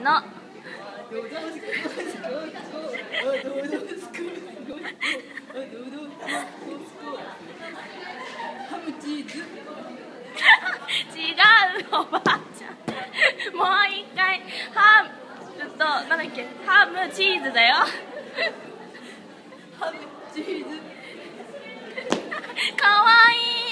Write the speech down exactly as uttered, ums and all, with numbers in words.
のハムチーズ。 違うおばあちゃん、もう一回ハムとなんだっけ、ハムチーズだよ。 ハムチーズ。 かわいい。